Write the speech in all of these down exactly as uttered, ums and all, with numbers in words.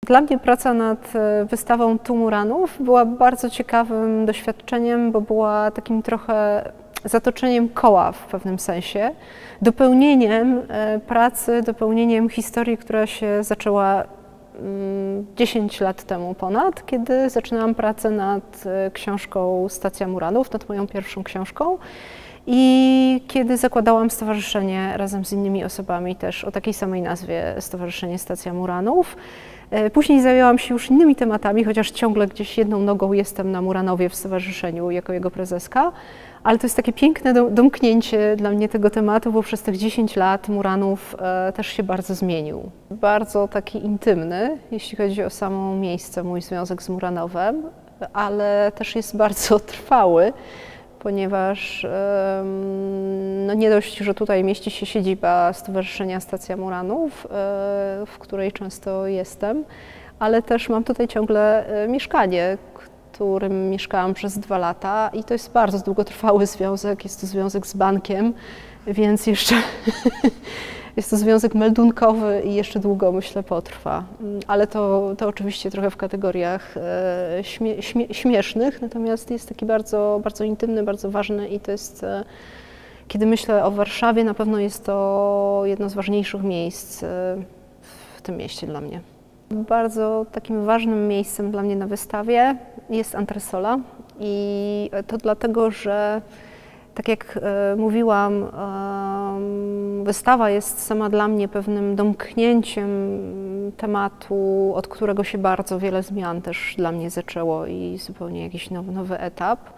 Dla mnie praca nad wystawą Tu Muranów była bardzo ciekawym doświadczeniem, bo była takim trochę zatoczeniem koła w pewnym sensie, dopełnieniem pracy, dopełnieniem historii, która się zaczęła dziesięć lat temu ponad, kiedy zaczynałam pracę nad książką Stacja Muranów, nad moją pierwszą książką. I kiedy zakładałam stowarzyszenie razem z innymi osobami też o takiej samej nazwie, Stowarzyszenie Stacja Muranów. Później zajęłam się już innymi tematami, chociaż ciągle gdzieś jedną nogą jestem na Muranowie w stowarzyszeniu jako jego prezeska, ale to jest takie piękne domknięcie dla mnie tego tematu, bo przez tych dziesięć lat Muranów też się bardzo zmienił. Bardzo taki intymny, jeśli chodzi o samo miejsce, mój związek z Muranowem, ale też jest bardzo trwały, ponieważ no nie dość, że tutaj mieści się siedziba Stowarzyszenia Stacja Muranów, w której często jestem, ale też mam tutaj ciągle mieszkanie, w którym mieszkałam przez dwa lata i to jest bardzo długotrwały związek, jest to związek z bankiem, więc jeszcze jest to związek meldunkowy i jeszcze długo, myślę, potrwa. Ale to, to oczywiście trochę w kategoriach śmie, śmie, śmiesznych, natomiast jest taki bardzo, bardzo intymny, bardzo ważny i to jest, kiedy myślę o Warszawie, na pewno jest to jedno z ważniejszych miejsc w tym mieście dla mnie. Bardzo takim ważnym miejscem dla mnie na wystawie jest antresola i to dlatego, że tak jak e, mówiłam, e, wystawa jest sama dla mnie pewnym domknięciem tematu, od którego się bardzo wiele zmian też dla mnie zaczęło i zupełnie jakiś nowy, nowy etap e,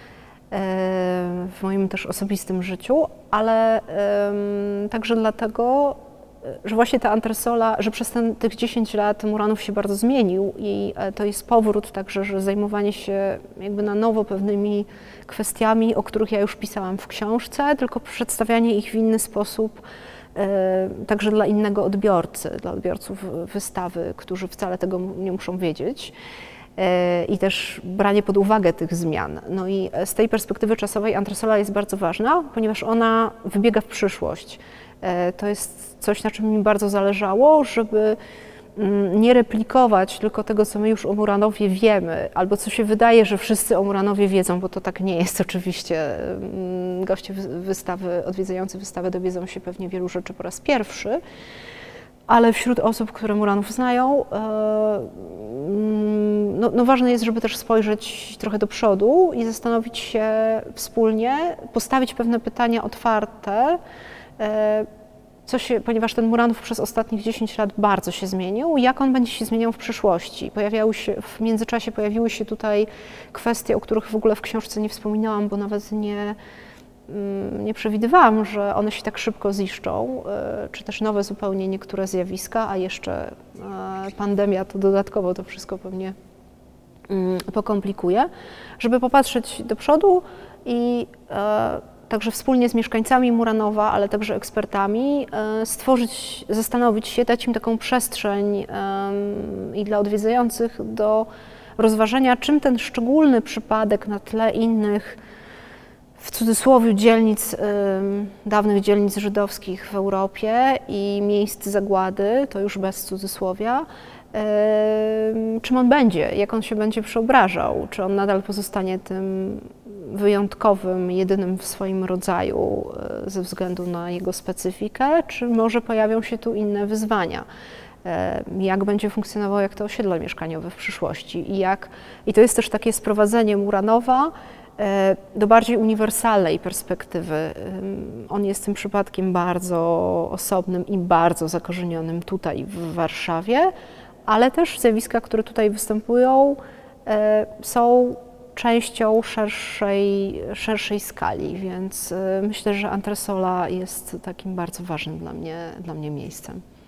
w moim też osobistym życiu, ale e, także dlatego, że właśnie ta antresola, że przez ten, tych dziesięć lat Muranów się bardzo zmienił i to jest powrót także, że zajmowanie się jakby na nowo pewnymi kwestiami, o których ja już pisałam w książce, tylko przedstawianie ich w inny sposób, e, także dla innego odbiorcy, dla odbiorców wystawy, którzy wcale tego nie muszą wiedzieć. E, I też branie pod uwagę tych zmian. No i z tej perspektywy czasowej antresola jest bardzo ważna, ponieważ ona wybiega w przyszłość. To jest coś, na czym mi bardzo zależało, żeby nie replikować tylko tego, co my już o Muranowie wiemy, albo co się wydaje, że wszyscy o Muranowie wiedzą, bo to tak nie jest oczywiście. Goście wystawy, odwiedzający wystawę dowiedzą się pewnie wielu rzeczy po raz pierwszy, ale wśród osób, które Muranów znają, no, no ważne jest, żeby też spojrzeć trochę do przodu i zastanowić się wspólnie, postawić pewne pytania otwarte, co się, ponieważ ten Muranów przez ostatnich dziesięć lat bardzo się zmienił, jak on będzie się zmieniał w przyszłości. Pojawiały się, w międzyczasie pojawiły się tutaj kwestie, o których w ogóle w książce nie wspominałam, bo nawet nie, nie przewidywałam, że one się tak szybko ziszczą, czy też nowe zupełnie niektóre zjawiska, a jeszcze pandemia to dodatkowo to wszystko pewnie pokomplikuje, żeby popatrzeć do przodu i także wspólnie z mieszkańcami Muranowa, ale także ekspertami stworzyć, zastanowić się, dać im taką przestrzeń i dla odwiedzających do rozważenia, czym ten szczególny przypadek na tle innych, w cudzysłowie, dzielnic, dawnych dzielnic żydowskich w Europie i miejsc zagłady, to już bez cudzysłowia, czym on będzie, jak on się będzie przeobrażał, czy on nadal pozostanie tym wyjątkowym, jedynym w swoim rodzaju ze względu na jego specyfikę, czy może pojawią się tu inne wyzwania, jak będzie funkcjonowało jak to osiedle mieszkaniowe w przyszłości i jak, i to jest też takie sprowadzenie Muranowa do bardziej uniwersalnej perspektywy. On jest tym przypadkiem bardzo osobnym i bardzo zakorzenionym tutaj w Warszawie, ale też zjawiska, które tutaj występują, są częścią szerszej, szerszej skali, więc myślę, że antresola jest takim bardzo ważnym dla mnie, dla mnie miejscem.